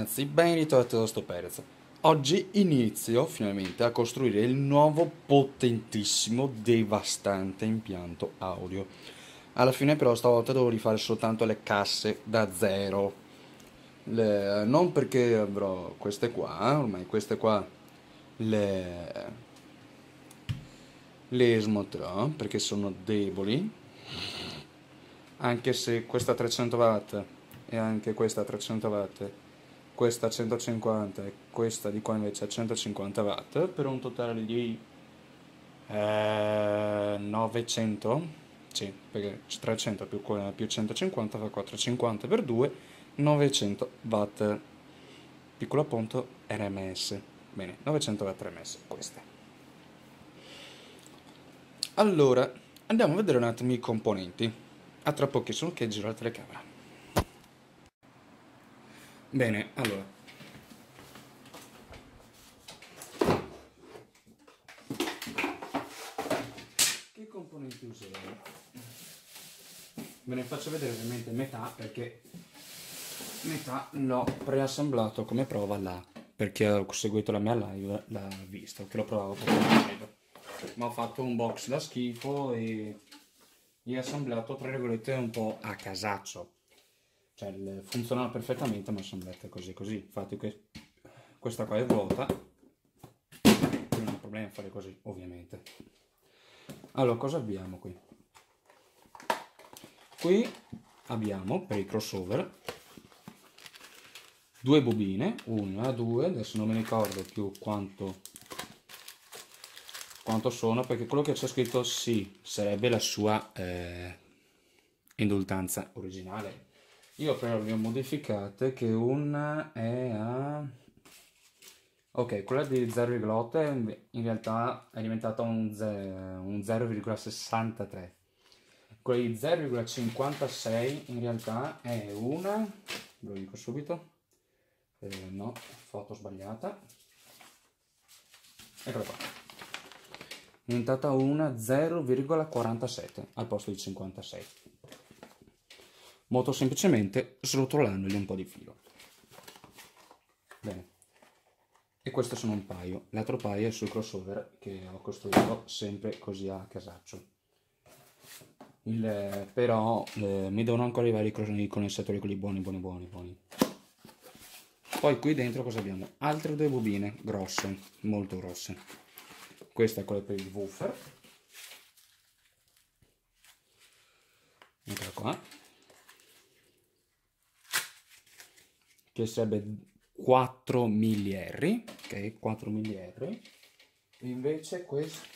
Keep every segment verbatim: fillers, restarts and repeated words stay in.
ragazzi, ben ritrovati da sto Perez. Oggi inizio finalmente a costruire il nuovo potentissimo, devastante impianto audio. Alla fine però stavolta devo rifare soltanto le casse da zero. Le- non perché avrò queste qua, ormai queste qua le, le smonterò perché sono deboli. Anche se questa trecento watt e anche questa trecento watt, questa centocinquanta e questa di qua invece a centocinquanta watt, per un totale di eh, novecento, sì, perché trecento più, que- più centocinquanta fa quattrocentocinquanta per due, novecento watt, piccolo appunto R M S. Bene, novecento watt R M S queste. Allora, andiamo a vedere un attimo i componenti. A tra pochissimo che giro la telecamera. Bene, allora. Che componenti userò? Ve ne faccio vedere ovviamente metà perché metà l'ho preassemblato come prova là, perché ho seguito la mia live, l'ha visto, che lo provavo per la live. Ma ho fatto un box da schifo e riassemblato tra virgolette un po' a casaccio. Cioè il- funzionava perfettamente ma assemblate così così. Infatti que- questa qua è vuota, non ho problemi a fare così ovviamente. Allora cosa abbiamo qui? Qui abbiamo per i crossover due bobine, una, due, adesso non mi ricordo più quanto, quanto sono, perché quello che c'è scritto sì, sarebbe la sua eh, indultanza originale. Io però le ho modificate, che una è a... Ok, quella di zero virgola otto in realtà è diventata un, un zero virgola sessantatré. Quella di zero virgola cinquantasei in realtà è una, ve lo dico subito, eh, no, foto sbagliata, eccola qua, è diventata una zero virgola quarantasette al posto di cinquantasei, molto semplicemente srotolandogli un po' di filo. Bene, e queste sono un paio, l'altro paio è sul crossover che ho costruito sempre così a casaccio. Il, però eh, mi devono ancora arrivare i, i condensatori, quelli buoni buoni buoni buoni. Poi qui dentro cosa abbiamo? Altre due bobine grosse, molto grosse. Questa è quella per il woofer, eccola qua, che sarebbe quattro milliardi, ok, quattro milliardi. Invece questo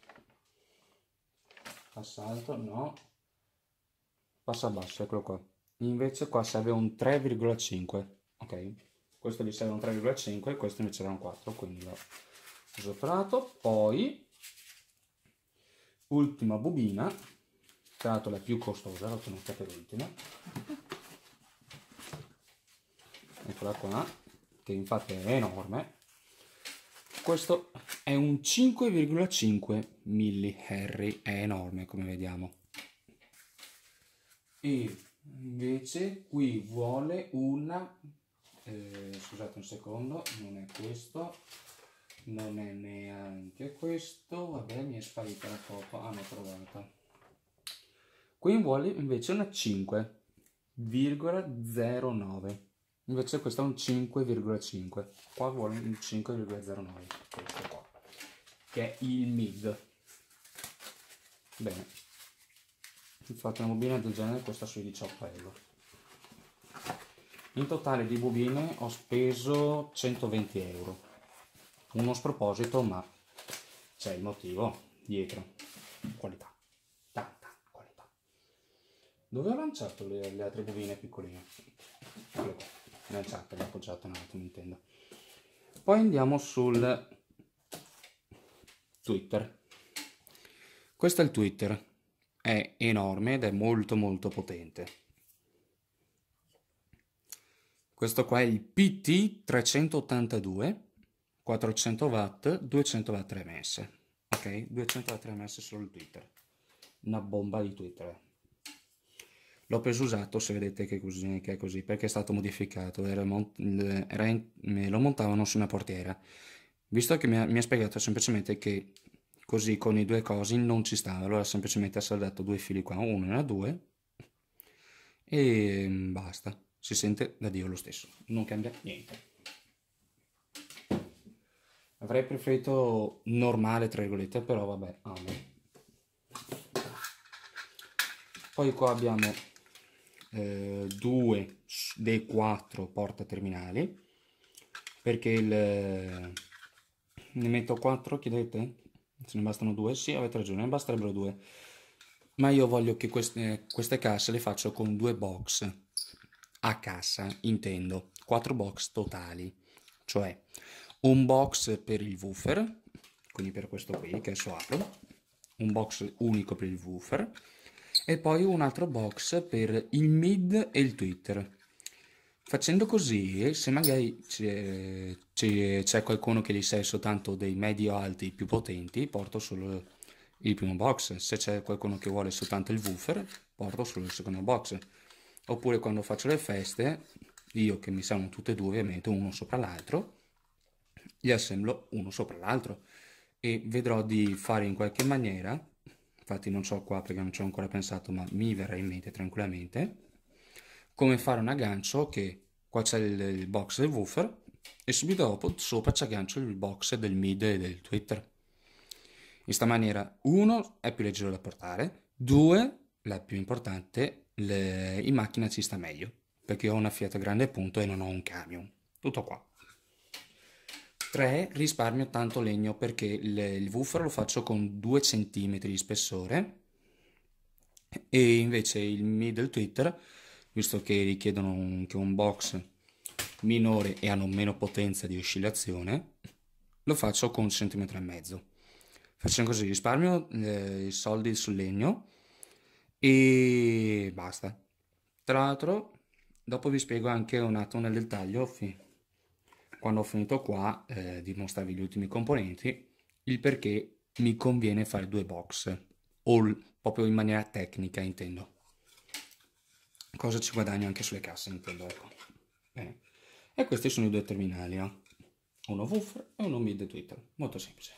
passa alto, no, passa basso, eccolo qua. Invece qua serve un tre virgola cinque, ok, questo gli serve un tre virgola cinque, questo invece era un quattro, quindi l'ho usato. Poi ultima bobina, tra l'altro la più costosa, l'ho tenuta per ultima, eccola qua, che infatti è enorme. Questo è un cinque virgola cinque milliharry, è enorme come vediamo. E invece qui vuole una, eh, scusate un secondo, non è questo, non è neanche questo, vabbè mi è sparita la coppa, ah l'ho trovata. Qui vuole invece una cinque virgola zero nove, invece questo è un cinque virgola cinque, qua vuole un cinque virgola zero nove, questo qua, che è il mid. Bene, infatti una bobina del genere costa sui diciotto euro. In totale di bobine ho speso centoventi euro, uno sproposito ma c'è il motivo dietro, qualità, tanta qualità. Dove ho lanciato le, le altre bobine piccoline? Eccole qua, lanciate, le ho appoggiate un attimo intendo. Poi andiamo sul Twitter. Questo è il Twitter, è enorme ed è molto molto potente. Questo qua è il P T trecentottantadue, quattrocento watt, duecento watt R M S. Ok, duecento watt R M S solo il Twitter. Una bomba di Twitter. L'ho preso usato, se vedete che, così, che è così, perché è stato modificato, era mon- il- era in- me lo montavano su una portiera. Visto che mi ha, mi ha spiegato semplicemente che così con i due cosi non ci stava, allora semplicemente ha saldato due fili qua, uno e una due, e basta, si sente da Dio lo stesso, non cambia niente. Avrei preferito normale, tra virgolette, però vabbè, amen. Poi qua abbiamo eh, due dei quattro porta terminali, perché il, ne metto quattro, chiedete? Se ne bastano due? Sì, avete ragione, ne basterebbero due. Ma io voglio che queste, queste casse le faccio con due box a cassa, intendo, quattro box totali, cioè un box per il woofer, quindi per questo qui che adesso apro, un box unico per il woofer e poi un altro box per il mid e il tweeter. Facendo così, se magari c'è, c'è- c'è qualcuno che gli serve soltanto dei medio alti più potenti, porto solo il primo box. Se c'è qualcuno che vuole soltanto il woofer, porto solo il secondo box. Oppure quando faccio le feste, io che mi servono tutte e due ovviamente uno sopra l'altro, li assemblo uno sopra l'altro e vedrò di fare in qualche maniera, infatti non so qua perché non ci ho ancora pensato, ma mi verrà in mente tranquillamente, come fare un aggancio che qua c'è il, il box del woofer e subito dopo sopra ci aggancio il box del mid e del tweeter. In sta maniera, uno, è più leggero da portare, due, la più importante, le- in macchina ci sta meglio, perché ho una Fiat Grande Punto e non ho un camion. Tutto qua. tre. Risparmio tanto legno perché il, il woofer lo faccio con due centimetri di spessore e invece il middle tweeter, visto che richiedono un, che un box minore e hanno meno potenza di oscillazione, lo faccio con un centimetro e mezzo. Facciamo così, risparmio eh, i soldi sul legno e basta. Tra l'altro, dopo vi spiego anche un attimo nel dettaglio, fi- quando ho finito qua, eh, di mostrarvi gli ultimi componenti, il perché mi conviene fare due box, o l- proprio in maniera tecnica intendo. Cosa ci guadagno anche sulle casse intendo, ecco. Bene. E questi sono i due terminali, no? Uno woofer e uno mid tweeter, molto semplice.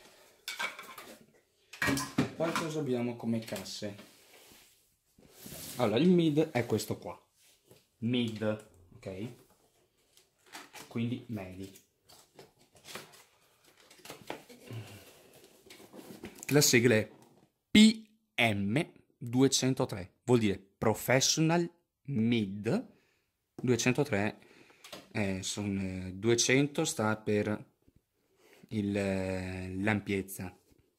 Poi cosa abbiamo come casse? Allora, il mid è questo qua. Mid, ok? Quindi medi. La sigla è P M duecentotre, vuol dire Professional Mid duecentotre, eh, son, eh, duecento sta per il, eh, l'ampiezza.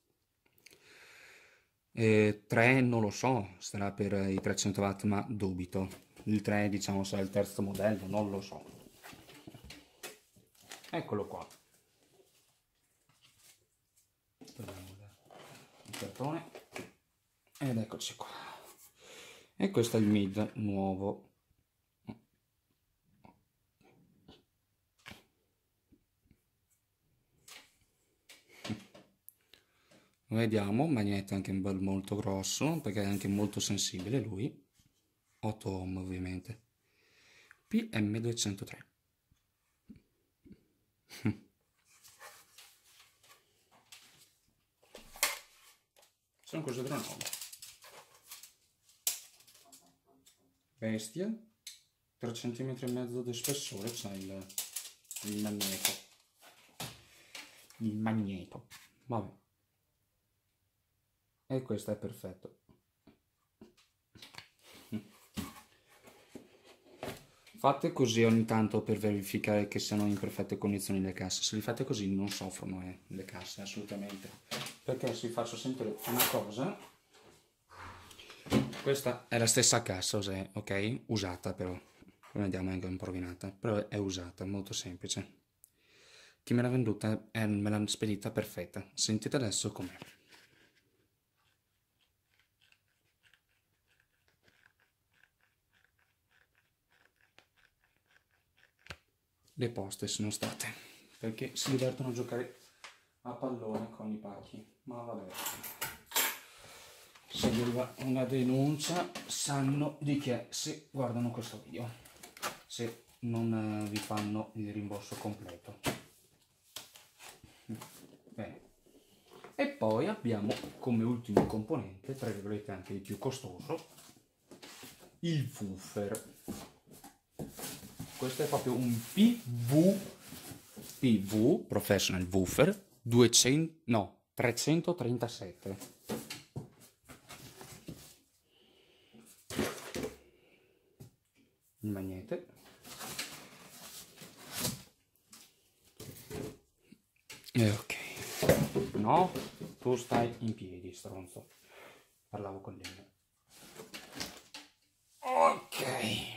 Eh, tre non lo so, sarà per i trecento watt, ma dubito. Il tre diciamo sarà il terzo modello, non lo so. Eccolo qua. Togliamo il cartone ed eccoci qua. E questo è il mid nuovo. Lo vediamo, magnete anche un bel molto grosso perché è anche molto sensibile lui. otto ohm ovviamente. P M duecentotre. Sono cose della nuova. Bestia, tre centimetri e mezzo di spessore, c'è il, il magneto. Il magneto. Vabbè. E questo è perfetto. Fate così ogni tanto per verificare che siano in perfette condizioni le casse. Se li fate così non soffrono eh, le casse, assolutamente. Perché se vi faccio sentire una cosa, questa è la stessa cassa, ok? Usata però. Vediamo anche un po' rovinata, però è usata, molto semplice. Chi me l'ha venduta eh, me l'ha spedita perfetta. Sentite adesso com'è. Le poste sono state, perché si divertono a giocare a pallone con i pacchi, ma vabbè. se gli arriva una denuncia sanno di che se guardano questo video, se non vi fanno il rimborso completo. Bene. E poi abbiamo come ultimo componente, tra virgolette anche il più costoso, il woofer. Questo è proprio un P V, P V Professional Woofer duecento, no, trecentotrentasette. Il magnete. E ok. No, tu stai in piedi, stronzo. Parlavo con lei. Ok.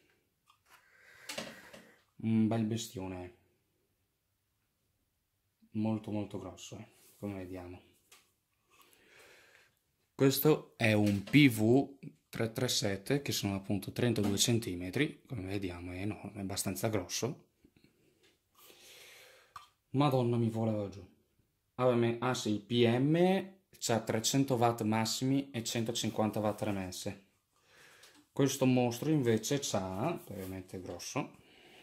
Un bel bestione. Molto molto grosso, eh, come vediamo. Questo è un P V trecentotrentasette, che sono appunto trentadue centimetri, come vediamo è enorme, è abbastanza grosso. Madonna, mi voleva giù. Ah sì, il P M c'ha trecento watt massimi e centocinquanta watt remesse. Questo mostro invece c'ha, ovviamente grosso,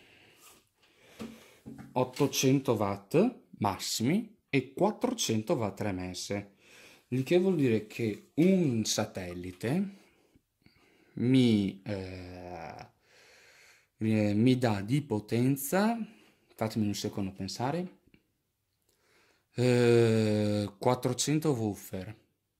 ottocento watt massimi e quattrocento watt remesse, il che vuol dire che un satellite mi, eh, mi dà di potenza, fatemi un secondo pensare, eh, quattrocento woofer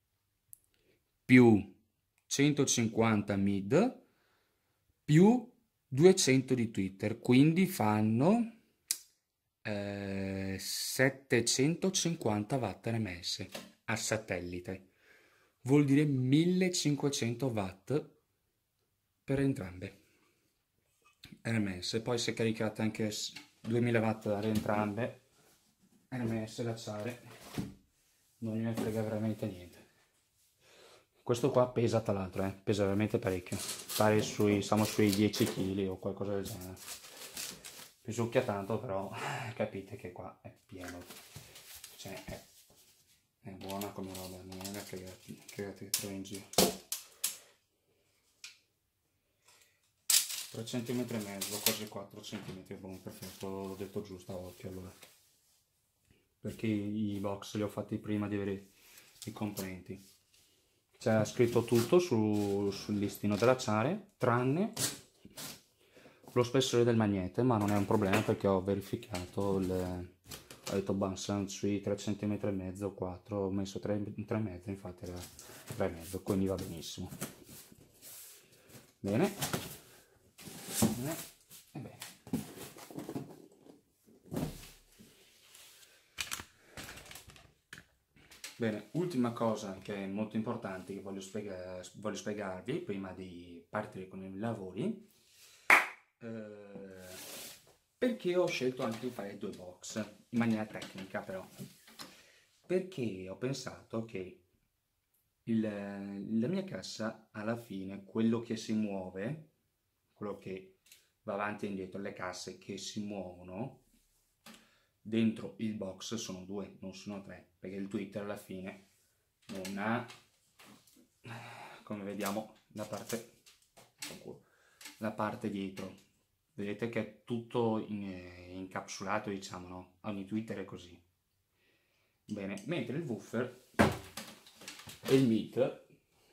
più centocinquanta mid più duecento di Twitter, quindi fanno eh, settecentocinquanta watt rms a satellite, vuol dire millecinquecento watt per entrambe rms. Poi se caricate anche duemila watt da entrambe rms l'acciare, non gliene frega veramente niente. Questo qua pesa, tra l'altro, eh? Pesa veramente parecchio, pare sui, siamo sui dieci chili o qualcosa del genere. Pisucchia tanto, però capite che qua è pieno, cioè è, è buona come roba, non è una cagata che trovo in giro. tre centimetri e mezzo, quasi quattro centimetri, buono, perfetto, l'ho detto giusto a occhio allora, perché i box li ho fatti prima di avere i componenti. C'è scritto tutto su, sul listino dell'acciare, tranne lo spessore del magnete, ma non è un problema perché ho verificato, le, ho detto beh, sono sui tre centimetri e mezzo, quattro, ho messo tre e mezzo, infatti era tre e mezzo, quindi va benissimo. Bene. Bene. E bene. Bene, ultima cosa che è molto importante che voglio, spiega, voglio spiegarvi prima di partire con i lavori. Eh, perché ho scelto anche di fare due box in maniera tecnica, però perché ho pensato che il, la mia cassa alla fine, quello che si muove, quello che va avanti e indietro, le casse che si muovono dentro il box sono due, non sono tre, perché il Twitter alla fine non ha, come vediamo, la parte, la parte dietro, vedete che è tutto in, eh, incapsulato, diciamo, no? Ogni Twitter è così. Bene, mentre il woofer e il mic,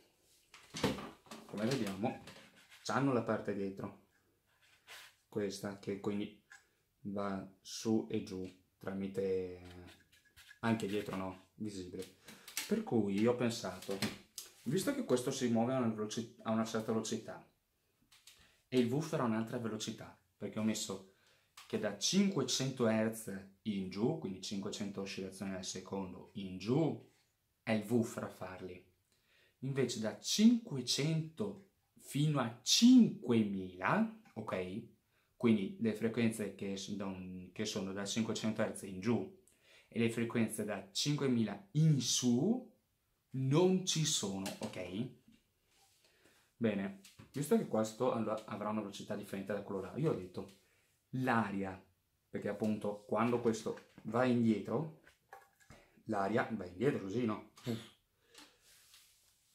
come vediamo, hanno la parte dietro, questa che quindi va su e giù tramite, anche dietro no, visibile. Per cui ho pensato, visto che questo si muove a una, velocità, a una certa velocità e il woofer a un'altra velocità, perché ho messo che da cinquecento hertz in giù, quindi cinquecento oscillazioni al secondo in giù, è il woofer a farli. Invece da cinquecento fino a cinquemila, ok? Quindi le frequenze che, che sono da cinquecento hertz in giù e le frequenze da cinquemila in su non ci sono, ok? Bene, visto che questo avrà una velocità differente da quello là, io ho detto l'aria, perché appunto quando questo va indietro, l'aria va indietro così, no?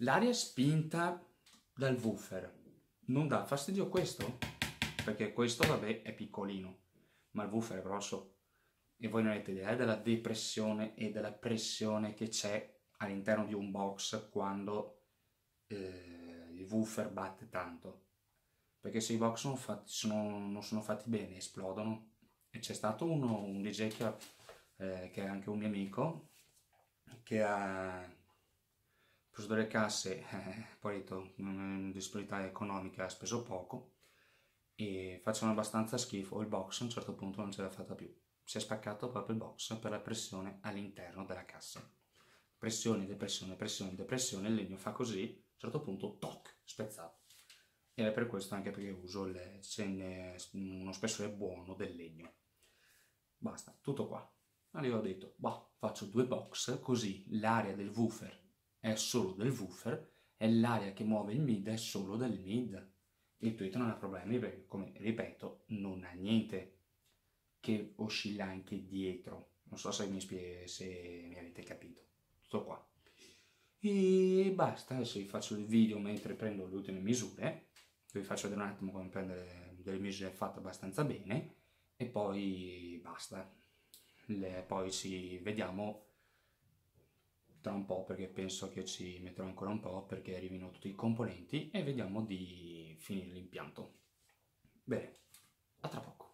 l'aria è spinta dal woofer. Non dà fastidio questo? Perché questo, vabbè, è piccolino, ma il woofer è grosso. E voi non avete idea della depressione e della pressione che c'è all'interno di un box quando eh, il woofer batte tanto. Perché se i box sono fatti, sono, non sono fatti bene, esplodono. E c'è stato uno, un D J che, ha, eh, che è anche un mio amico, che ha preso delle casse, eh, poi ha detto, in disponibilità economica ha speso poco, e facevano abbastanza schifo. Il box a un certo punto non ce l'ha fatta più. Si è spaccato proprio il box per la pressione all'interno della cassa. Pressione, depressione, pressione, depressione, il legno fa così, a un certo punto, toc, spezzato. Ed è per questo anche perché uso il, uno spessore buono del legno. Basta, tutto qua. Allora io ho detto, bah, faccio due box, così l'area del woofer è solo del woofer e l'area che muove il mid è solo del mid. Il tweet non ha problemi perché, come ripeto, non ha niente che oscilla anche dietro. Non so se mi, spie- se mi avete capito. Tutto qua. E basta, adesso vi faccio il video mentre prendo le ultime misure. Vi faccio vedere un attimo come prendere delle misure fatte abbastanza bene. E poi basta. Le, poi ci vediamo tra un po', perché penso che ci metterò ancora un po' perché arrivino tutti i componenti e vediamo di finire l'impianto. Bene, a tra poco.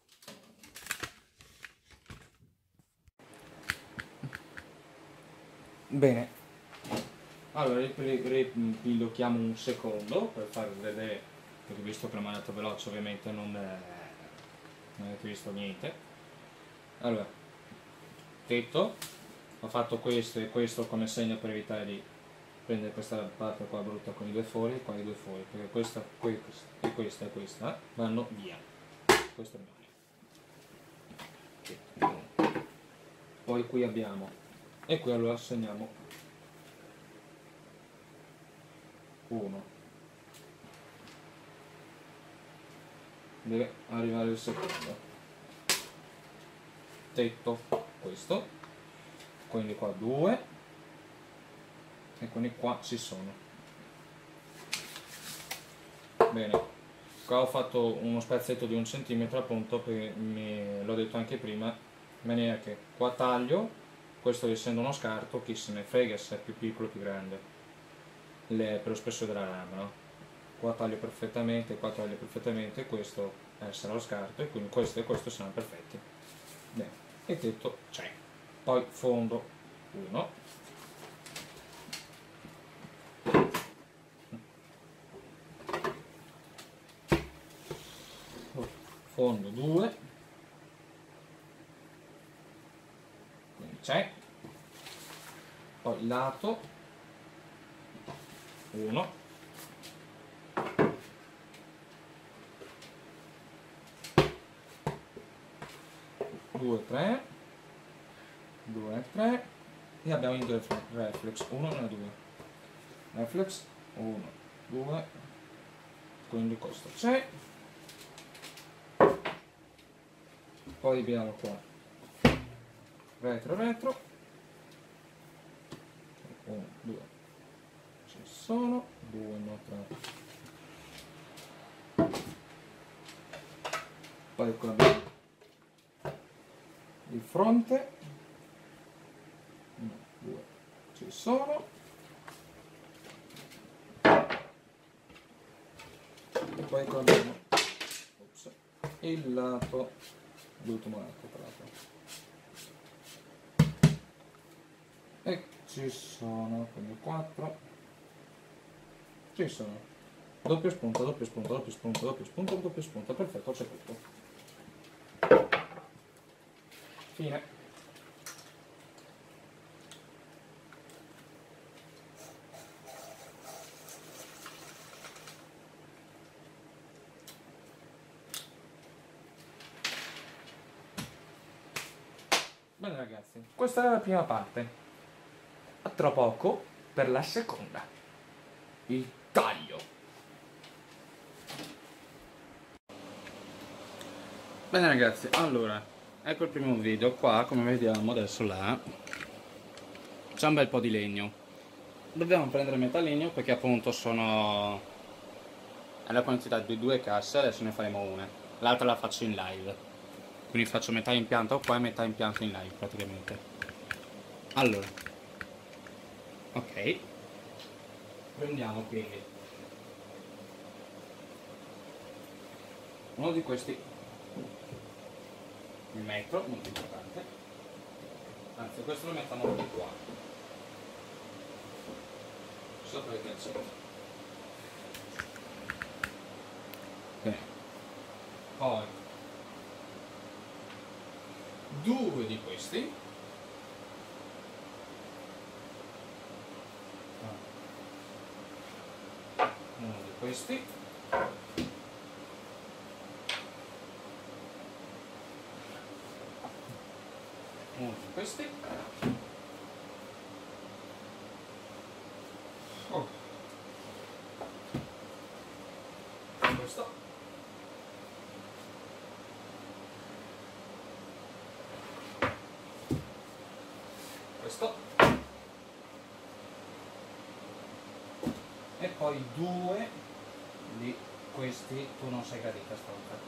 Bene, allora ripilochiamo un secondo per farvi vedere, perché visto che l'ho mandato veloce ovviamente non, eh, non avete visto niente. Allora, tetto, ho fatto questo e questo come segno per evitare di prendere questa parte qua brutta con i due fori e qua i due fori, perché questa, questa e questa e questa vanno via. Questo rimane. Poi qui abbiamo, e qui allora segniamo uno. Deve arrivare il secondo. Tetto questo, quindi qua due e quindi qua ci sono. Bene, qua ho fatto uno spezzetto di un centimetro appunto perché l'ho detto anche prima, in maniera che qua taglio, questo essendo uno scarto chi se ne frega se è più piccolo o più grande, le, per lo spessore della lama, no? Qua taglio perfettamente, qua taglio perfettamente, questo sarà lo scarto e quindi questo e questo saranno perfetti. Bene, e tetto c'è. Poi fondo uno, fondo due, quindi c'è, poi lato uno, due, tre, due, tre e abbiamo i due reflex, uno e due, reflex uno, due, quindi questo c'è. Poi abbiamo qua retro retro, uno, due, ci sono, due, no, tre. Poi qua abbiamo il fronte, uno, due, ci sono, e poi qua abbiamo ops, il lato, l'ultimo lato tra l'altro, e ci sono, quindi quattro, ci sono, doppio spunto, doppio spunto, doppio spunto, doppio spunto, doppio spunto, perfetto, c'è tutto. Fine. Bene ragazzi, questa è la prima parte. A tra poco per la seconda. Il taglio. Bene ragazzi, allora, ecco il primo video. Qua, come vediamo adesso là, c'è un bel po' di legno. dobbiamo prendere metallineo perché appunto sono è la quantità di due casse, adesso ne faremo una, l'altra la faccio in live, quindi faccio metà impianto qua e metà impianto in live praticamente. Allora, ok, prendiamo quindi uno di questi, il metro, molto importante, anzi questo lo mettiamo di qua, sopra il calzetto. Ok, poi due di questi, uno di questi, uno di questi, oh. Questo, questo e poi due di questi. Tu non sei cadita stronza.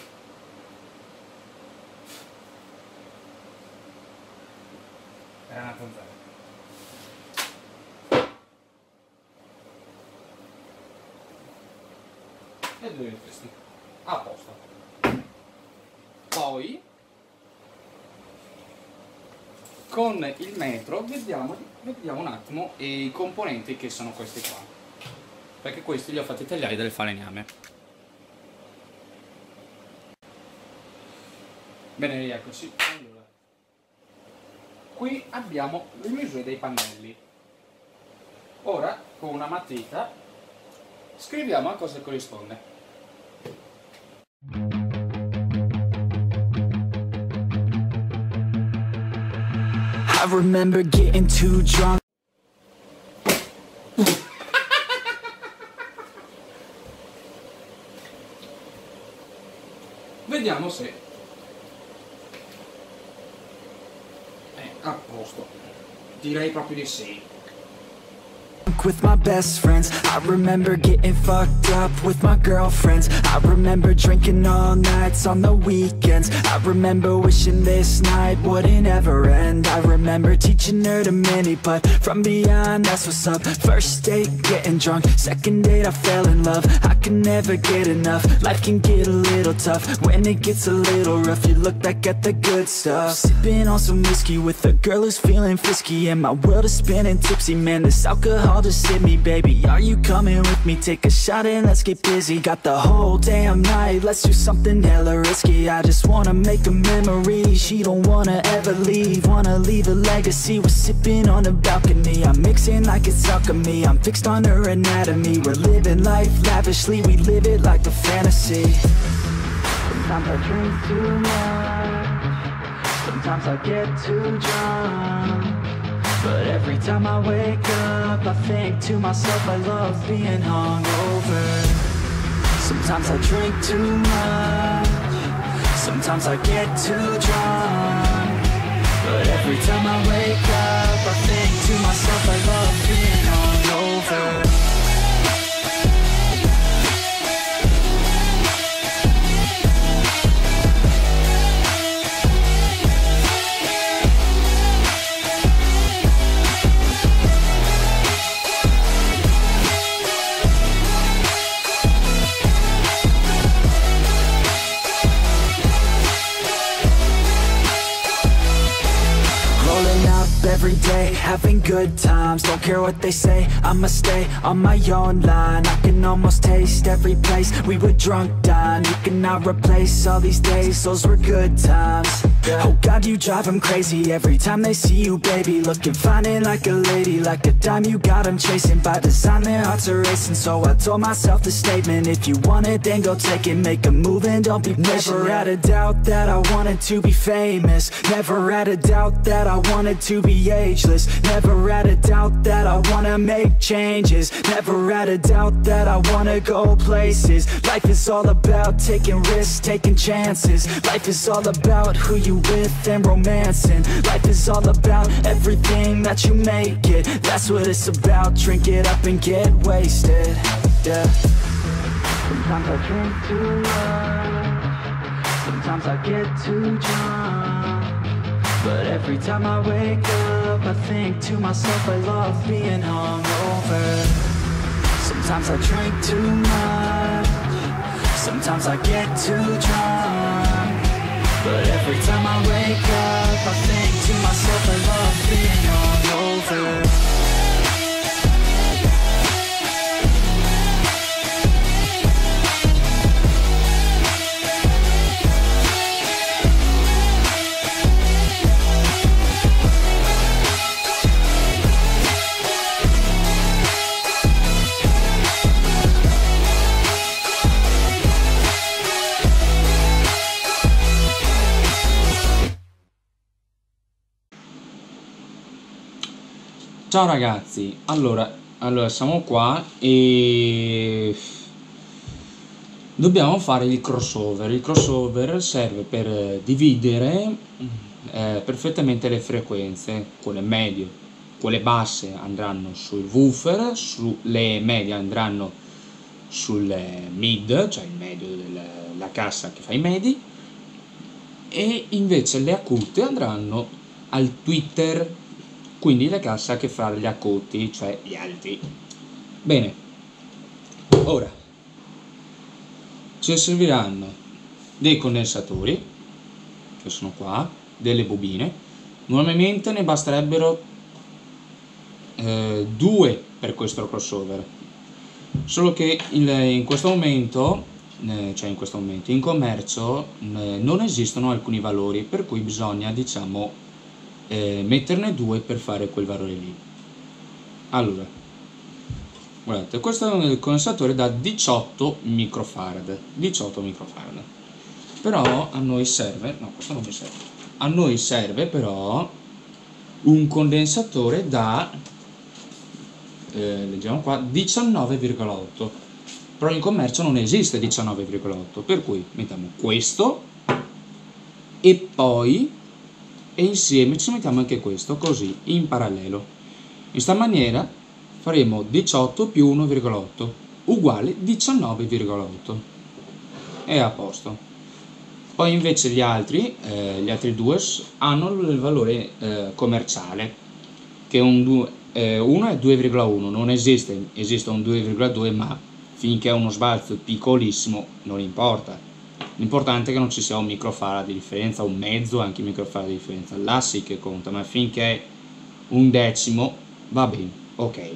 Era una zanzara. E due di questi. A posto. Poi con il metro vediamo, vediamo un attimo i componenti che sono questi qua, perché questi li ho fatti tagliare del falegname. Bene, rieccoci. Allora, qui abbiamo le misure dei pannelli. Ora con una matita scriviamo a cosa corrisponde. I remember getting too drunk. Vediamo se è a posto. Direi proprio di sì. With my best friends, I remember getting fucked up with my girlfriends. I remember drinking all nights on the weekends. I remember wishing this night wouldn't ever end. I remember teaching her to mini putt from beyond, that's what's up. First date, getting drunk. Second date, I fell in love. I can never get enough. Life can get a little tough when it gets a little rough. You look back at the good stuff. Sipping on some whiskey with a girl who's feeling frisky, and my world is spinning tipsy. Man, this alcohol just hit me, baby. Are you coming with me? Take a shot and let's get busy. Got the whole damn night, let's do something hella risky. I just wanna make a memory. She don't wanna ever leave, wanna leave a legacy. We're sipping on the balcony. I'm mixing like it's alchemy. I'm fixed on her anatomy. We're living life lavishly. We live it like a fantasy. Sometimes I drink too much. Sometimes I get too drunk. But every time I wake up, I think to myself, I love being hungover. Sometimes I drink too much. Sometimes I get too drunk. But every time I wake up, I think to myself, I love being hungover. Every day, having good times. Don't care what they say, I'ma stay on my own line. I can almost taste every place we were drunk down. You cannot replace all these days, those were good times. Oh God, you drive them crazy every time they see you, baby. Looking fine and like a lady, like a dime you got them chasing. By design their hearts are racing, so I told myself the statement: if you want it, then go take it. Make a move and don't be patient. Never had a doubt that I wanted to be famous. Never had a doubt that I wanted to be ageless. Never had a doubt that I wanna make changes. Never had a doubt that I wanna go places. Life is all about taking risks, taking chances. Life is all about who you fun with and romancing. Life is all about everything that you make it. That's what it's about, drink it up and get wasted. Yeah. Sometimes I drink too much, sometimes I get too drunk, but every time I wake up I think to myself I love being hungover. Sometimes I drink too much, sometimes I get too drunk, but every time I wake up I think to myself I love being hungover. Ciao ragazzi, allora, allora siamo qua e dobbiamo fare il crossover. Il crossover serve per dividere eh, perfettamente le frequenze. Quelle medie, quelle basse andranno sul woofer, sulle medie andranno sul mid, cioè il medio della cassa che fa i medi, e invece le acute andranno al tweeter, quindi la cassa che fa gli acuti, cioè gli alti. Bene, ora ci serviranno dei condensatori, che sono qua, delle bobine. Normalmente ne basterebbero eh, due per questo crossover, solo che in, in questo momento, eh, cioè in questo momento in commercio eh, non esistono alcuni valori, per cui bisogna, diciamo, Eh, metterne due per fare quel valore lì. Allora, guardate, questo è un condensatore da diciotto microfarad, diciotto microfarad, però a noi serve, no, questo non mi serve, a noi serve però un condensatore da eh, leggiamo qua, diciannove virgola otto, però in commercio non esiste diciannove virgola otto, per cui mettiamo questo e poi e insieme ci mettiamo anche questo, così in parallelo. In sta maniera faremo diciotto più uno virgola otto uguale diciannove virgola otto, è a posto. Poi invece gli altri eh, gli altri due hanno il valore eh, commerciale, che un eh, uno è due virgola uno, non esiste, esiste un due virgola due, ma finché è uno sbalzo piccolissimo non importa. L'importante è che non ci sia un microfarad di differenza, un mezzo anche microfarad di differenza, là sì che conta, ma finché un decimo va bene, ok.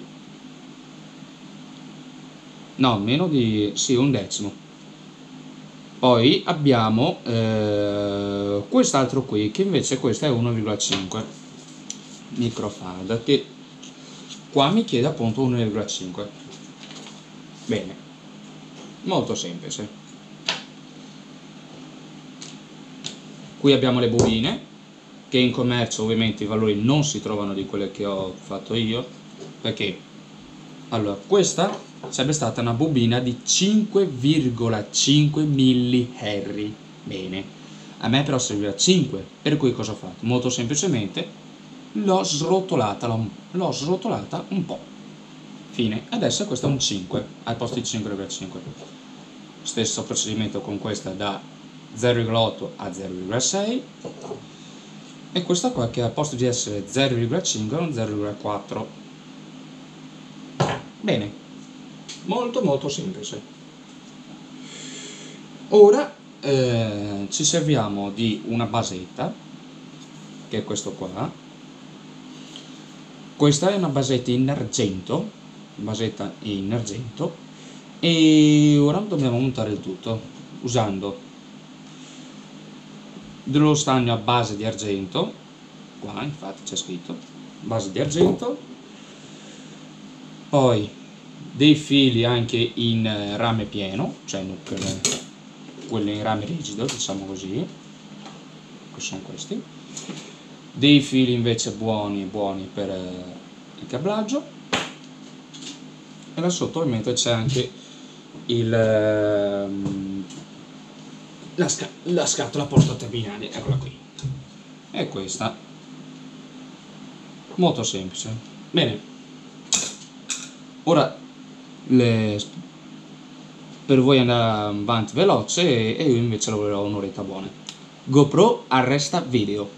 No, meno di, sì, un decimo. Poi abbiamo eh, quest'altro qui, che invece questo è uno virgola cinque microfarad, che qua mi chiede appunto uno virgola cinque. Bene, molto semplice. Qui abbiamo le bobine, che in commercio ovviamente i valori non si trovano di quelle che ho fatto io, perché allora questa sarebbe stata una bobina di cinque virgola cinque millihenry. Bene, a me però serviva cinque, per cui cosa ho fatto? Molto semplicemente l'ho srotolata, l'ho srotolata un po', fine. Adesso questo è un cinque al posto di cinque virgola cinque. Stesso procedimento con questa da zero virgola otto a zero virgola sei, e questa qua che al posto di essere zero virgola cinque è un zero virgola quattro. Bene, molto molto semplice. Ora eh, ci serviamo di una basetta, che è questo qua. Questa è una basetta in argento, basetta in argento, e ora dobbiamo montare il tutto usando dello stagno a base di argento, qua infatti c'è scritto base di argento, poi dei fili anche in rame pieno, cioè quelli in rame rigido, diciamo così, che sono questi, dei fili invece buoni buoni per il cablaggio, e là sotto ovviamente c'è anche il La, sca la scatola portaterminale, eccola qui. è questa. Molto semplice. Bene, ora le... per voi andare avanti veloce e io invece lavorerò un'oretta buona. GoPro arresta video.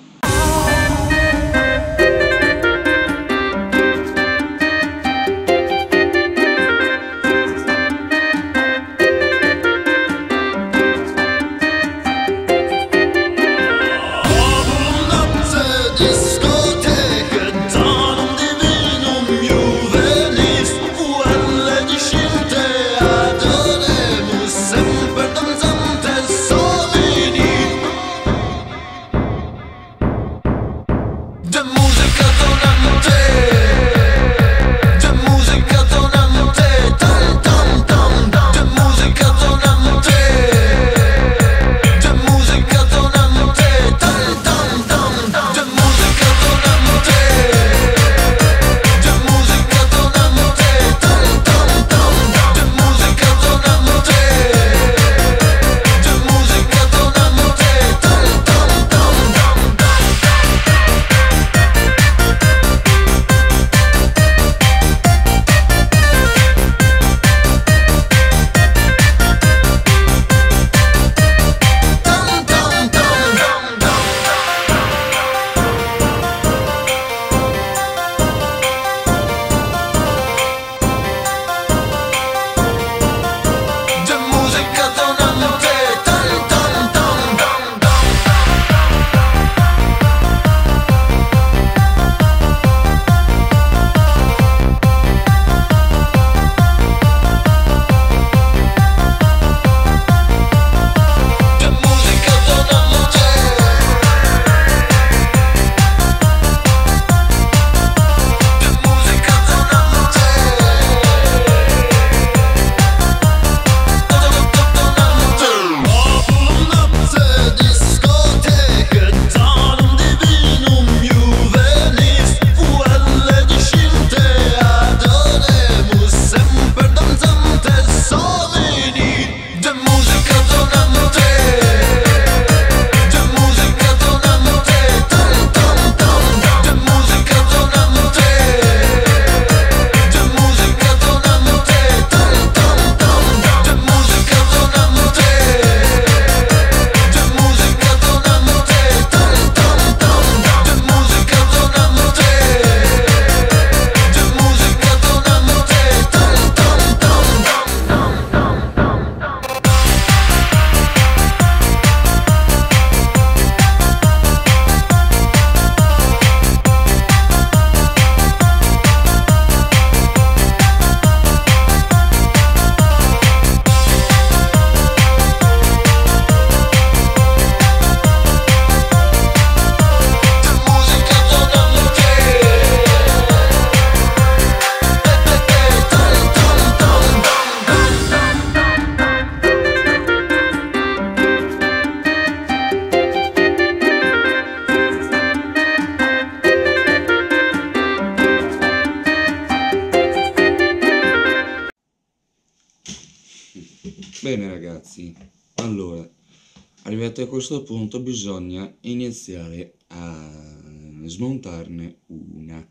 Bene ragazzi, allora, arrivati a questo punto bisogna iniziare a smontarne una,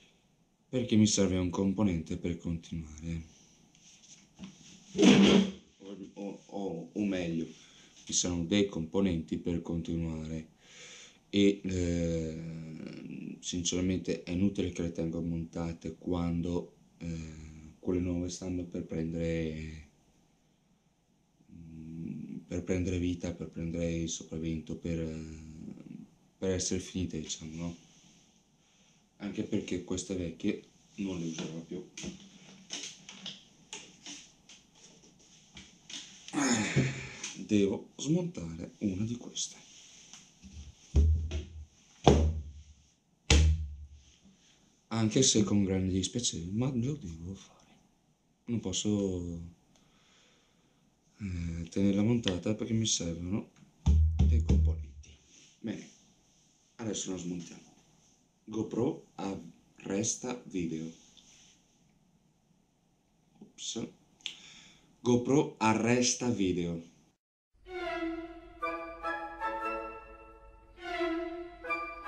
perché mi serve un componente per continuare, o, o, o meglio, ci sono dei componenti per continuare e eh, sinceramente è inutile che le tengo montate quando eh, quelle nuove stanno per prendere per prendere vita, per prendere il sopravvento, per, per essere finite, diciamo, no? Anche perché queste vecchie non le userò più. Devo smontare una di queste. Anche se con grande dispiacere, ma lo devo fare. Non posso Eh, tenerla montata perché mi servono dei componenti. Bene, adesso la smontiamo. GoPro arresta video. Ops. GoPro arresta video.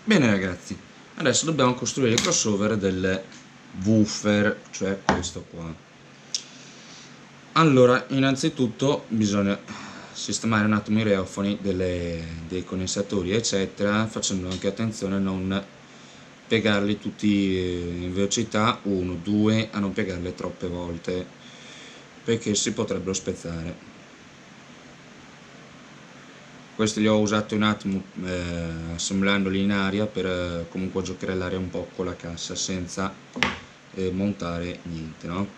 Bene ragazzi, adesso dobbiamo costruire il crossover del woofer, cioè questo qua. Allora, innanzitutto bisogna sistemare un attimo i reofoni delle, dei condensatori eccetera, facendo anche attenzione a non piegarli tutti in velocità uno, due, a non piegarli troppe volte perché si potrebbero spezzare. Questi li ho usati un attimo eh, assemblandoli in aria per eh, comunque giocherellare un po' con la cassa senza eh, montare niente, no?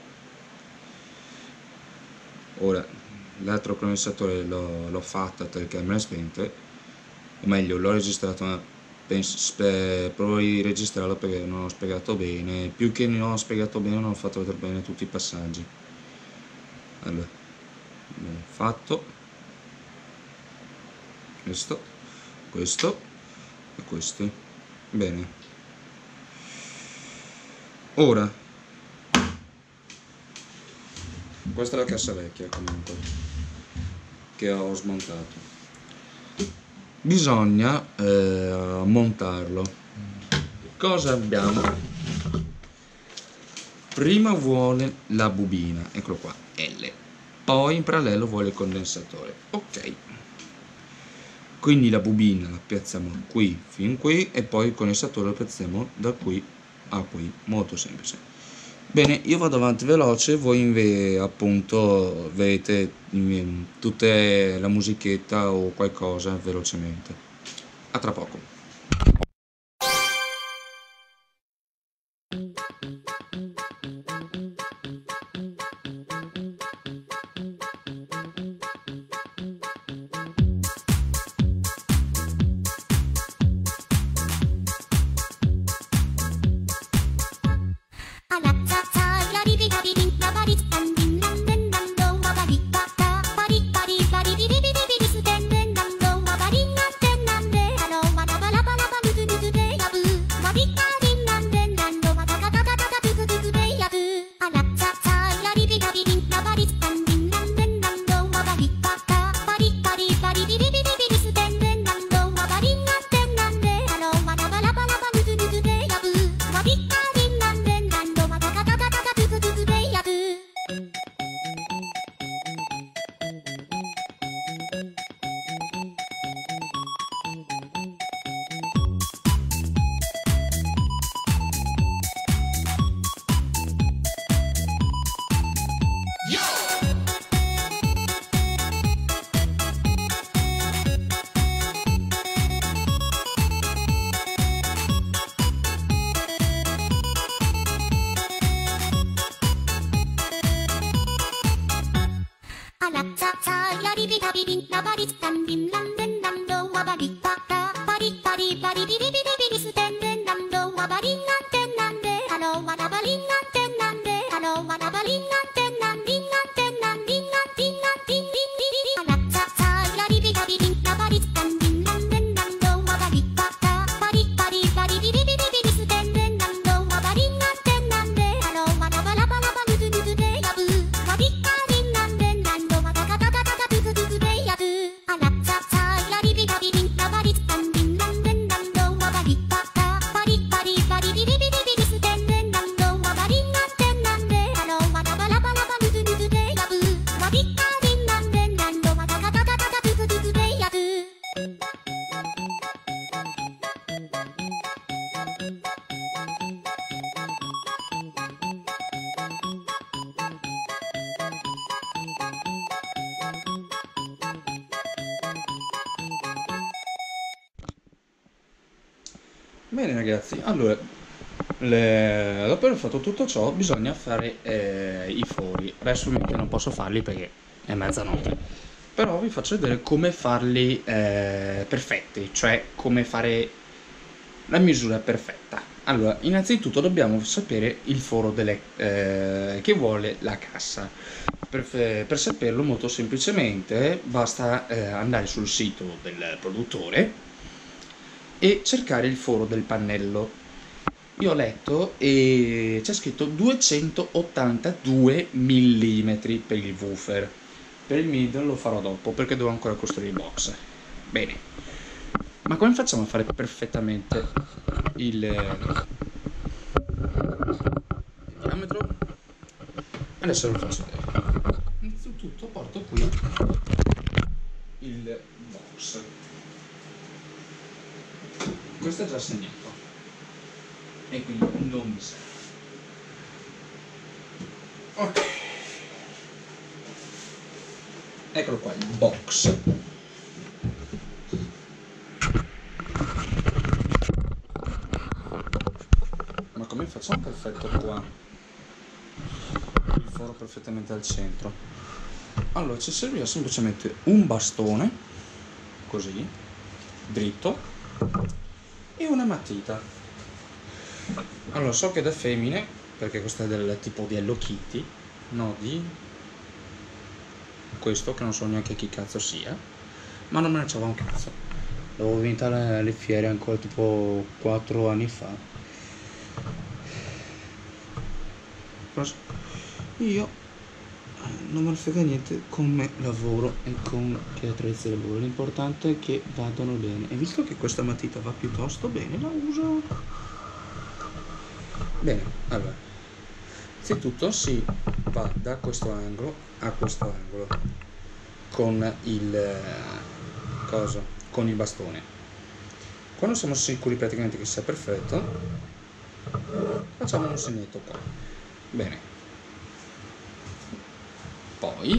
Ora l'altro condensatore l'ho fatto perché me l'ha spento, o meglio l'ho registrato, ma penso, spe, provo a registrarlo perché non ho spiegato bene, più che non ho spiegato bene non ho fatto vedere bene tutti i passaggi. Allora, fatto questo, questo e questi. Bene, ora questa è la cassa vecchia comunque che ho smontato. Bisogna eh, montarlo. Cosa abbiamo? Prima vuole la bobina, eccolo qua, L, poi in parallelo vuole il condensatore. Ok, quindi la bobina la piazziamo qui fin qui e poi il condensatore lo piazziamo da qui a qui, molto semplice. Bene, io vado avanti veloce, voi invece appunto vedete tutta la musichetta o qualcosa velocemente. A tra poco. Bene ragazzi, allora le... dopo aver fatto tutto ciò bisogna fare eh, i fori. Adesso non posso farli perché è mezzanotte, però vi faccio vedere come farli eh, perfetti, cioè come fare la misura perfetta. Allora, innanzitutto dobbiamo sapere il foro delle, eh, che vuole la cassa. Per, per saperlo molto semplicemente basta eh, andare sul sito del produttore e cercare il foro del pannello. Io ho letto e c'è scritto duecentottantadue millimetri per il woofer. Per il mid lo farò dopo perché devo ancora costruire il box. Bene, Ma come facciamo a fare perfettamente il diametro? Adesso lo faccio vedere. Innanzitutto porto qui il box. Questo è già segnato e quindi non mi serve. Ok, eccolo qua il box. Ma come facciamo perfetto qua il foro perfettamente al centro? Allora ci servirà semplicemente un bastone così dritto e una matita. Allora so che da femmine, perché questo è del tipo di Hello Kitty, no, di questo che non so neanche chi cazzo sia, ma non me ne c'aveva un cazzo. L'avevo vinta alle, alle fiere ancora tipo quattro anni fa. Io non me ne frega niente come lavoro e con che attrezzi lavoro, l'importante è che vadano bene, e visto che questa matita va piuttosto bene la uso. Bene, allora innanzitutto si va da questo angolo a questo angolo con il coso, con il bastone. Quando siamo sicuri praticamente che sia perfetto, facciamo un segnetto qua. Bene, poi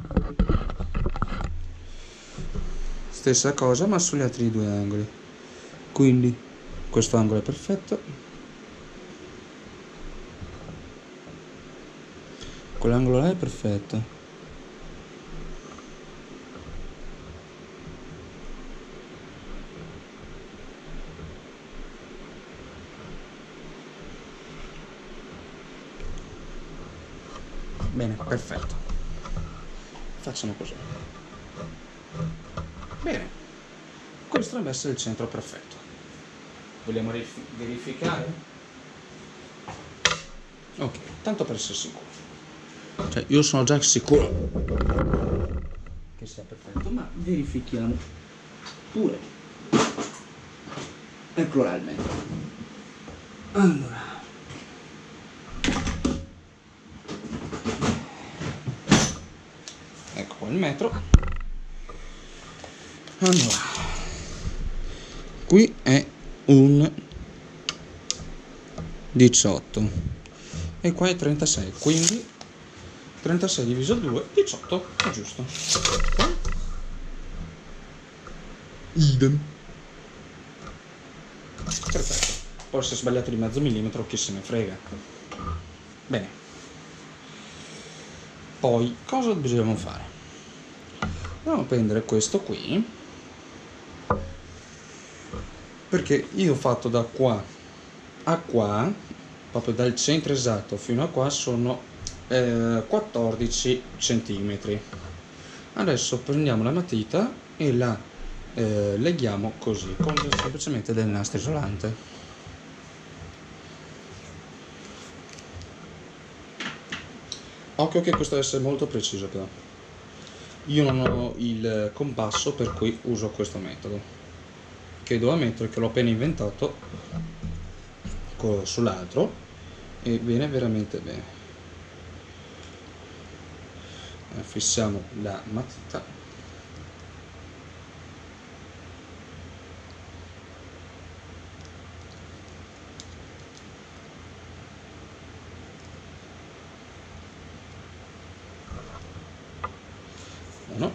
stessa cosa ma sugli altri due angoli, quindi questo angolo è perfetto, quell'angolo là è perfetto, bene, perfetto, facciamo così. Bene, questo dovrebbe essere il centro perfetto. Vogliamo verificare? Ok, tanto per essere sicuro, cioè io sono già sicuro che sia perfetto, ma verifichiamo pure eccolo al metro. Allora, ecco qua il metro. Allora, qui è un diciotto e qua è trentasei, quindi trentasei diviso due, diciotto, è giusto. Idem. Perfetto. Poi se è sbagliato di mezzo millimetro, chi se ne frega. Bene. Poi cosa dobbiamo fare? Andiamo a prendere questo qui, perché io ho fatto da qua a qua, proprio dal centro esatto fino a qua, sono eh, quattordici centimetri. Adesso prendiamo la matita e la eh, leghiamo così con semplicemente del nastro isolante. Occhio che questo deve essere molto preciso, però io non ho il compasso, per cui uso questo metodo, che devo ammettere che l'ho appena inventato sull'altro e viene veramente bene. Fissiamo la matita, uno,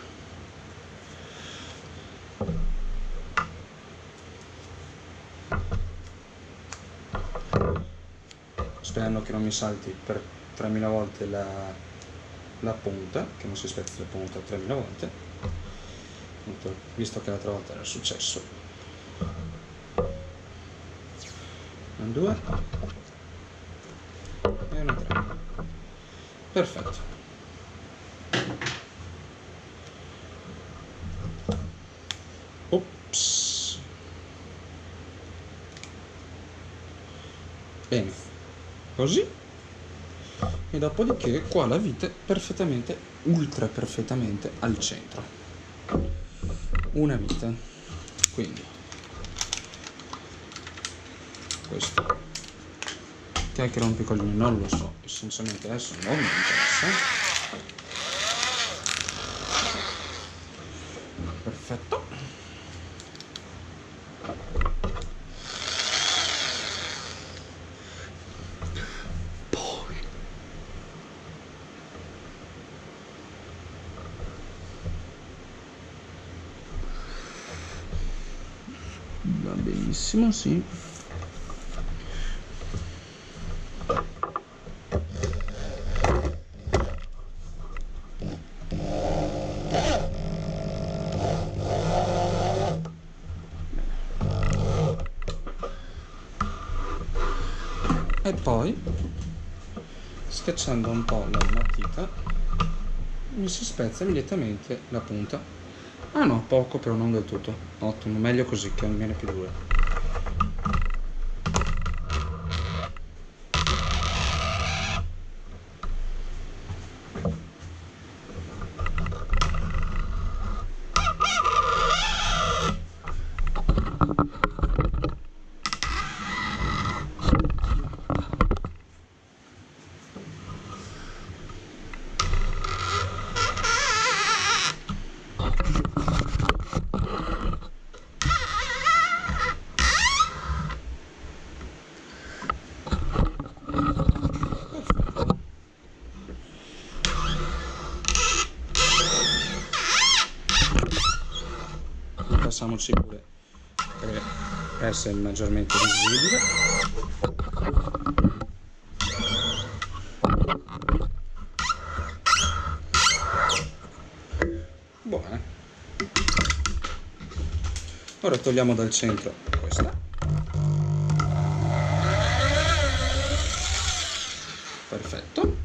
sperando che non mi salti per tremila volte la, la punta, che non si spezzi la punta tremila volte, visto che l'altra volta era successo. Un due e una tre. Perfetto. Ops. Bene, così, e dopodiché qua la vite perfettamente, ultra perfettamente al centro, una vite. quindi questo che è che rompe i coglioni non lo so, sinceramente adesso non mi interessa. Perfetto. Poi va benissimo, sì. E poi, schiacciando un po' la matita, mi si spezza immediatamente la punta. Ah no, poco, però non del tutto. Ottimo, meglio così che non viene più dura. Passiamoci pure per essere maggiormente visibile. Buona. Ora togliamo dal centro questa. Perfetto.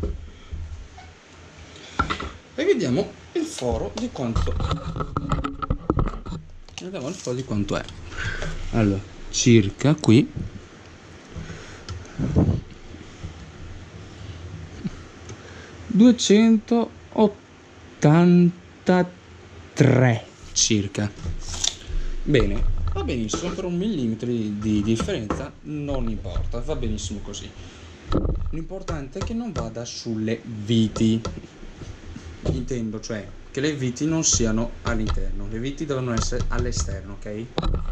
E vediamo il foro di quanto Vediamo un po' di quanto è. Allora, circa qui duecentottantatré circa. Bene, va benissimo, per un millimetro di, di differenza non importa, va benissimo così. L'importante è che non vada sulle viti, intendo, cioè che le viti non siano all'interno, le viti devono essere all'esterno, ok?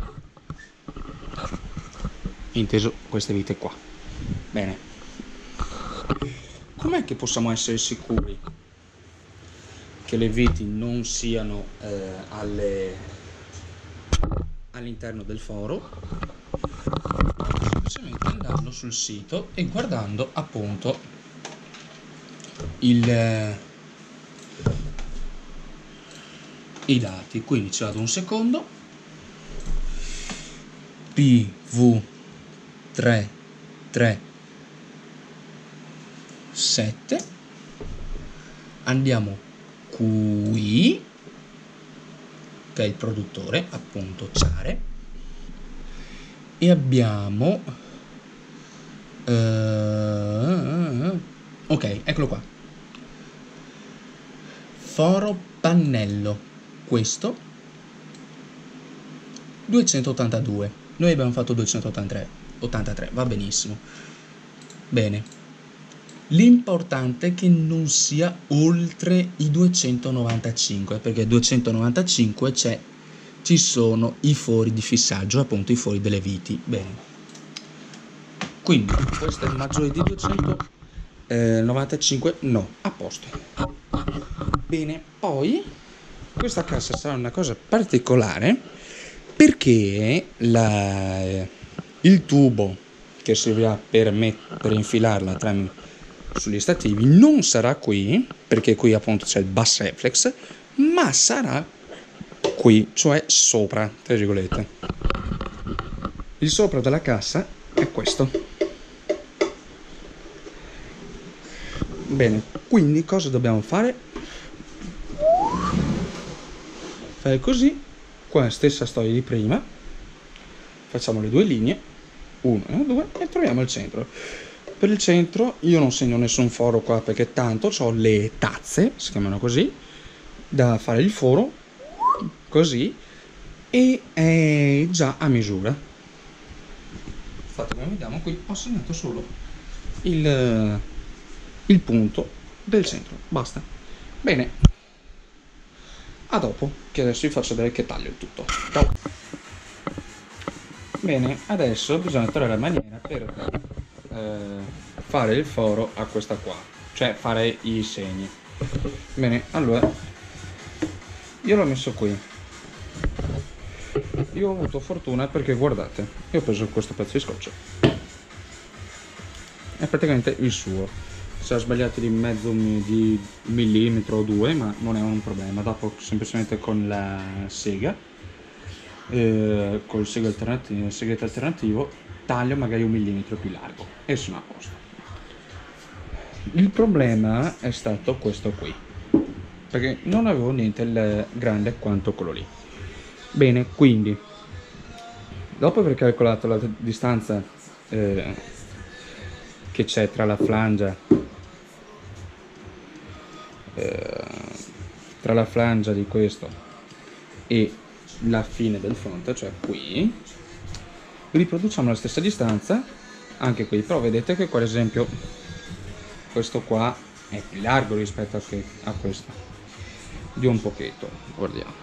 Inteso queste vite qua. Bene. Com'è che possiamo essere sicuri che le viti non siano eh, alle, all'interno del foro? Semplicemente andando sul sito e guardando appunto il... Eh, i dati. Quindi ci vado un secondo. P V tre tre sette, andiamo qui, che è il produttore, appunto Ciare, e abbiamo uh, ok, eccolo qua, foro pannello, questo duecentottantadue, noi abbiamo fatto duecentottantatré, va benissimo. Bene, l'importante è che non sia oltre i duecentonovantacinque, perché duecentonovantacinque c'è, ci sono i fori di fissaggio, appunto i fori delle viti. Bene, quindi questo è il maggiore di duecentonovantacinque, no, a posto. Bene, poi questa cassa sarà una cosa particolare perché la, il tubo che servirà per, met- per infilarla tra, sugli stativi non sarà qui, perché qui appunto c'è il bus reflex, ma sarà qui, cioè sopra, tra virgolette. Il sopra della cassa è questo. Bene, quindi cosa dobbiamo fare? Fare così, qua stessa storia di prima, facciamo le due linee, uno e due, e troviamo il centro. Per il centro io non segno nessun foro qua perché tanto ho le tazze, si chiamano così, da fare il foro, così, e è già a misura. Infatti come vediamo qui ho segnato solo il, il punto del centro, basta. Bene, a dopo, che adesso vi faccio vedere che taglio il tutto. Ciao. Bene, adesso bisogna trovare la maniera per eh, fare il foro a questa qua, cioè fare i segni. Bene, allora io l'ho messo qui. Io ho avuto fortuna perché guardate, io ho preso questo pezzo di scotch, è praticamente il suo. Se ho sbagliato di mezzo di millimetro o due, ma non è un problema. Dopo semplicemente con la sega, eh, col segreto alternativo, segreto alternativo taglio magari un millimetro più largo e sono a posto. Il problema è stato questo qui, perché non avevo niente il grande quanto quello lì. Bene, quindi dopo aver calcolato la distanza eh, che c'è tra la flangia eh, tra la flangia di questo e la fine del fronte, cioè qui, riproduciamo la stessa distanza anche qui, però vedete che qua ad esempio questo qua è più largo rispetto a, che, a questo di un pochetto. Guardiamo,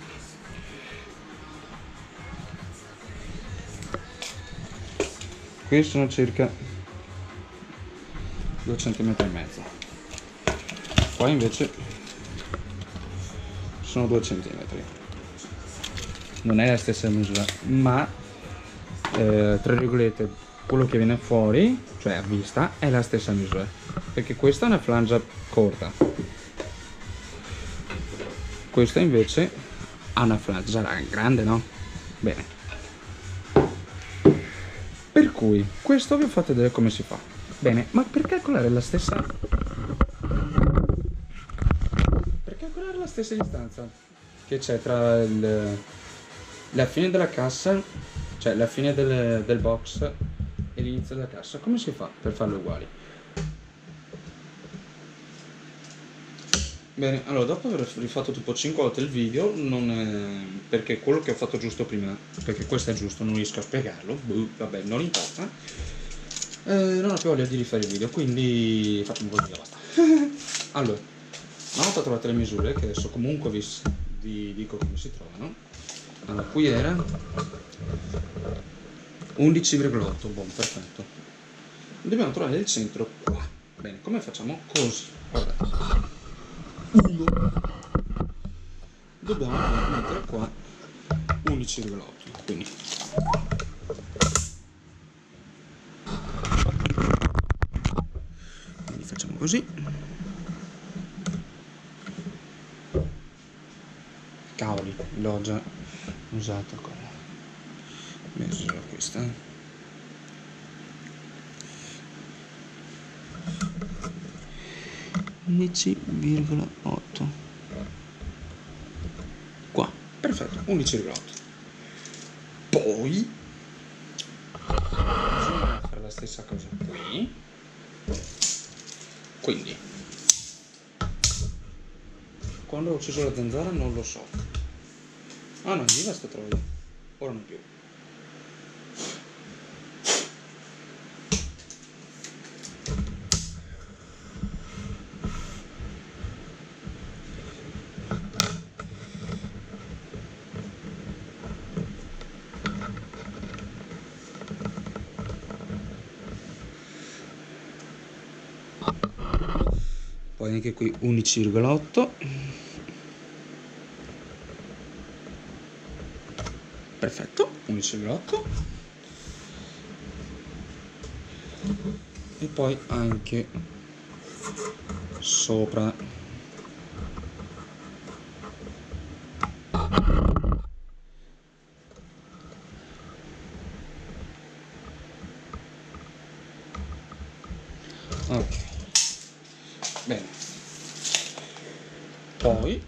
qui sono circa due centimetri e mezzo, qua invece sono due centimetri. Non è la stessa misura, ma eh, tra virgolette quello che viene fuori, cioè a vista, è la stessa misura, perché questa è una flangia corta, questa invece ha una flangia grande, no? Bene, per cui questo vi ho fatto vedere come si fa. Bene, ma per calcolare la stessa per calcolare la stessa distanza che c'è tra il, la fine della cassa, cioè la fine del, del box e l'inizio della cassa, come si fa per farle uguali? Bene, allora dopo aver rifatto tipo cinque volte il video, non è, perché quello che ho fatto giusto prima, perché questo è giusto, non riesco a spiegarlo, boh, vabbè, non importa, eh, non ho più voglia di rifare il video, quindi facciamo così, basta. Allora, una volta trovate le misure, che adesso comunque vi, vi dico come si trovano. Allora, qui era undici virgola otto, buon, perfetto. Dobbiamo trovare il centro qua. Bene, come facciamo? Così, guardate. uno. Dobbiamo mettere qua undici virgola otto, quindi quindi facciamo così. Cavoli, l'ho già usato qua. Messo questa. undici virgola otto. Qua, perfetto, undici virgola otto. Poi bisogna fare la stessa cosa qui. Quindi quando ho ucciso la zanzara non lo so. Ah no, viva sta troia. Ora non più. Poi anche qui undici virgola otto. Perfetto, undici virgola otto. E poi anche sopra. Ok, bene. Poi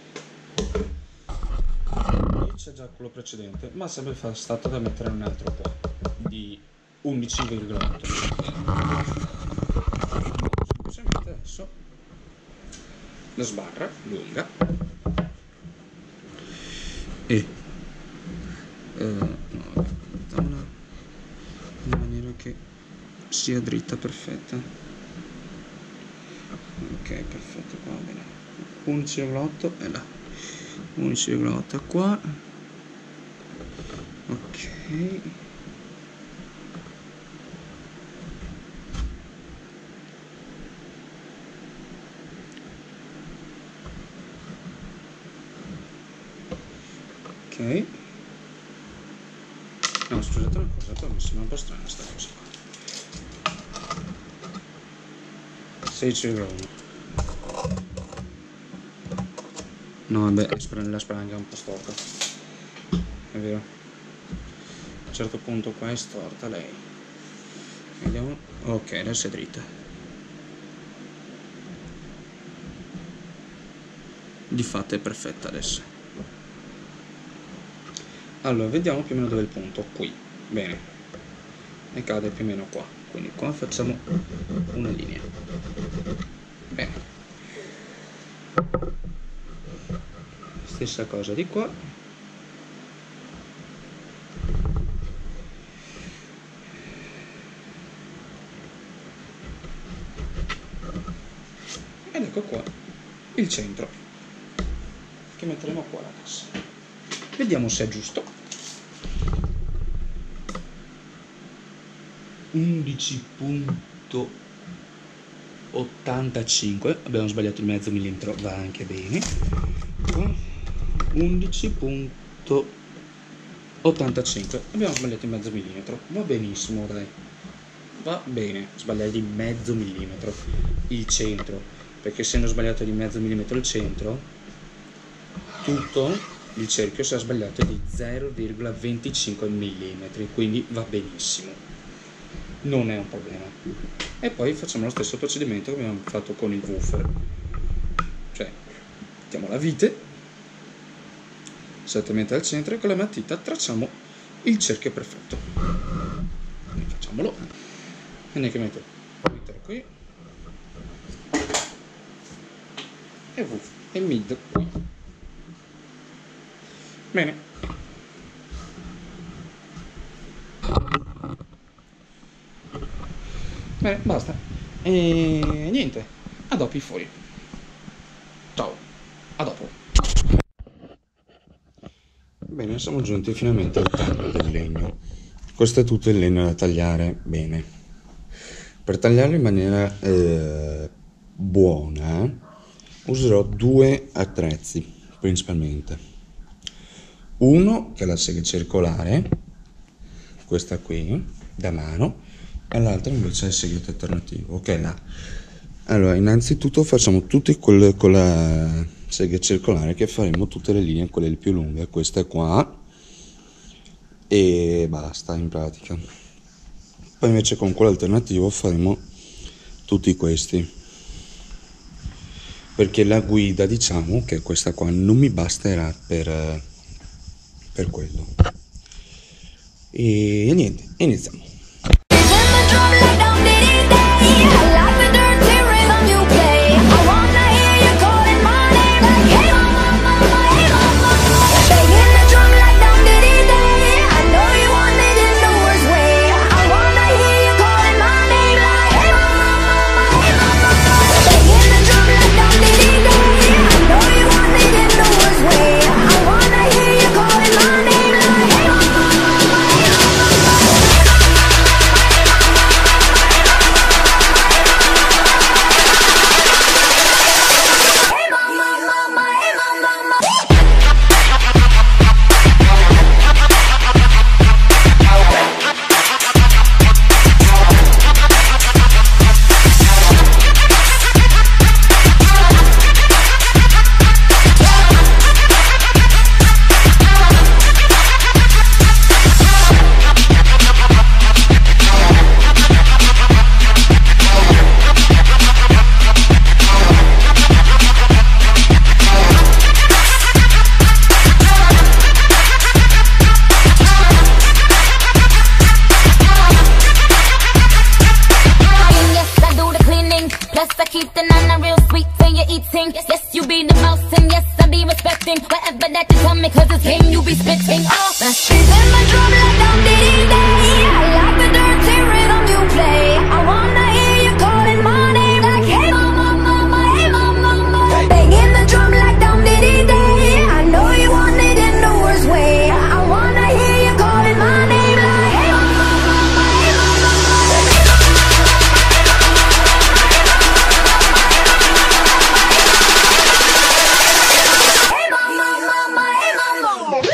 c'è già quello precedente, ma sarebbe stato da mettere un altro po' di undici virgola otto. Semplicemente adesso la sbarra lunga e eh, no, mettiamola in maniera che sia dritta, perfetta. Ok, perfetto, qua va bene. undici virgola otto è là, undici virgola otto qua. Ok, ok. No, scusate una cosa, però mi sembra un po' strana sta cosa qua. sedici virgola uno. No, vabbè, la spranga è un po' storta, è vero. A un certo punto qua è storta lei. Vediamo. Ok, adesso è dritta. Di fatto è perfetta adesso. Allora, vediamo più o meno dove è il punto. Qui. Bene. E cade più o meno qua. Quindi qua facciamo una linea. Bene. Stessa cosa di qua. Ed ecco qua il centro che metteremo qua alla cassa. Vediamo se è giusto. undici virgola ottantacinque, abbiamo sbagliato il mezzo millimetro, va anche bene. undici virgola ottantacinque, abbiamo sbagliato il mezzo millimetro, va benissimo, dai, va bene. Sbagliare di mezzo millimetro il centro, perché essendo sbagliato di mezzo millimetro il centro, tutto il cerchio sarà sbagliato di zero virgola venticinque millimetri, quindi va benissimo, non è un problema. E poi facciamo lo stesso procedimento che abbiamo fatto con il woofer, cioè mettiamo la vite esattamente al centro e con la matita tracciamo il cerchio perfetto. Quindi facciamolo, e ne che metto mettere qui e woofer e mid qui. Bene. Bene, basta. E niente, a dopo i fuori. Ciao, a dopo. Bene, siamo giunti finalmente al taglio del legno. Questo è tutto il legno da tagliare bene. Per tagliarlo in maniera eh, buona userò due attrezzi principalmente. Uno che è la sega circolare, questa qui, da mano, e l'altro invece è il segheto alternativo, ok là. Allora, innanzitutto facciamo tutti con, con la sega circolare, che faremo tutte le linee, quelle le più lunghe, queste qua, e basta in pratica. Poi invece con quello alternativo faremo tutti questi, perché la guida, diciamo che questa qua non mi basterà per... per quello. E niente, iniziamo. Keep the nana real sweet till you're eating. Yes, yes, you be the mouse, and yes, I'm be respecting whatever that you tell me, cause it's game you be spitting. Oh, she's in my drum like down diddy day. I like the dirty rhythm you play. I wanna hear you calling my name like hey mama, mama, hey mama, mama. Banging the drum like down diddy day. I know you want it in the worst way. I wanna hear you calling my name like hey mama, mama, hey mama, mama. Hey mama, mama, hey mama.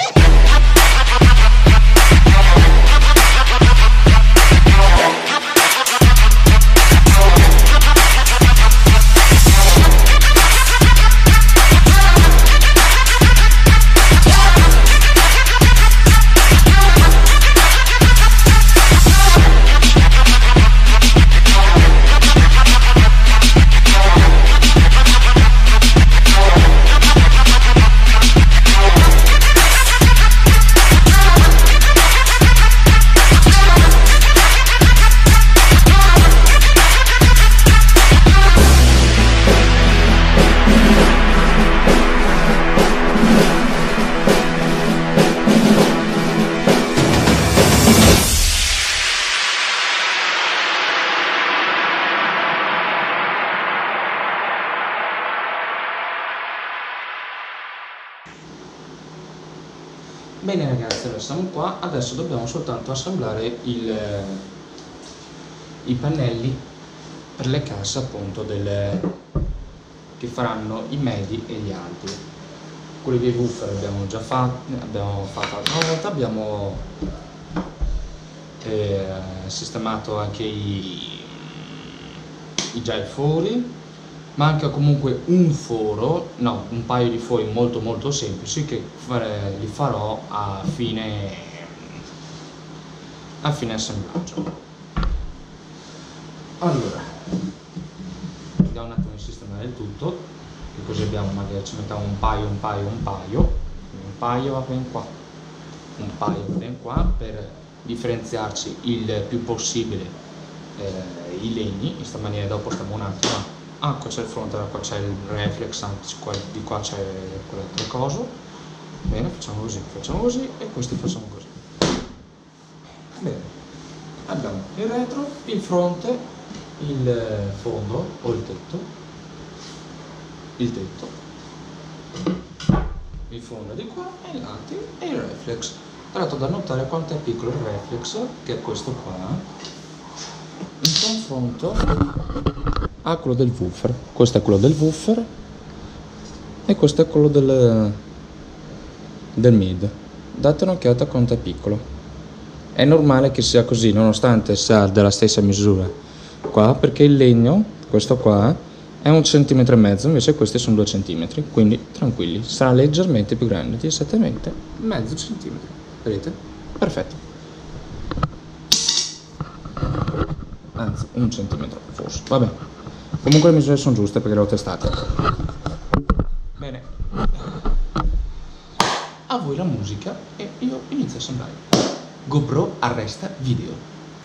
Bene ragazzi, adesso siamo qua, adesso dobbiamo soltanto assemblare il, i pannelli per le casse appunto delle, che faranno i medi e gli alti. Quelli dei woofer abbiamo già fatti, abbiamo fatto l'altra volta, abbiamo eh, sistemato anche i, i già i fori. Manca comunque un foro, no, un paio di fori molto molto semplici che fare, li farò a fine, a fine assemblaggio. Allora, vediamo un attimo di sistemare il tutto, che così abbiamo, magari ci mettiamo un paio, un paio, un paio, un paio va bene qua, un paio va bene qua, per differenziarci il più possibile eh, i legni, in questa maniera dopo stiamo un attimo. Ah, qua c'è il fronte, qua c'è il reflex, anzi qua, di qua c'è quell'altra cosa. Bene, facciamo così, facciamo così e questi facciamo così. Bene, abbiamo il retro, il fronte, il fondo o il tetto, il tetto, il fondo di qua e i lati e il reflex. Tra l'altro da notare quanto è piccolo il reflex, che è questo qua, in confronto a quello del woofer. Questo è quello del woofer e questo è quello del, del mid. Date un'occhiata a quanto è piccolo. È normale che sia così, nonostante sia della stessa misura qua, perché il legno, questo qua, è un centimetro e mezzo, invece questi sono due centimetri, quindi tranquilli, sarà leggermente più grande, di esattamente mezzo centimetro. Vedete? Perfetto. Anzi, un centimetro forse, vabbè. Comunque le misure sono giuste perché le ho testate. Bene. A voi la musica e io inizio a assemblare. GoPro arresta video.